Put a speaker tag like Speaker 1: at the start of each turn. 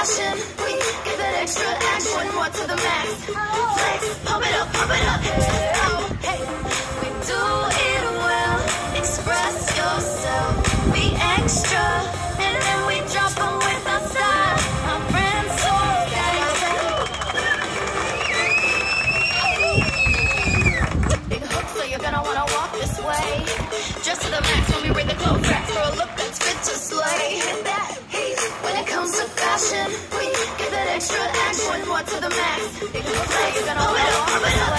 Speaker 1: fashion. We give it extra action, more to the max. Flex, pump it up, pump it up. Hey, oh, hey. We do it well. Express yourself. Be extra, and then we drop 'em with our style. My friends so gangsta. Big hook, so you're gonna wanna walk this way. Dress to the max when we bring the clothes back for a look that's fit to slay. Hit that heat when it comes to fashion. We give it extra action, more to the max. Big hook, so you're gonna wanna walk this way.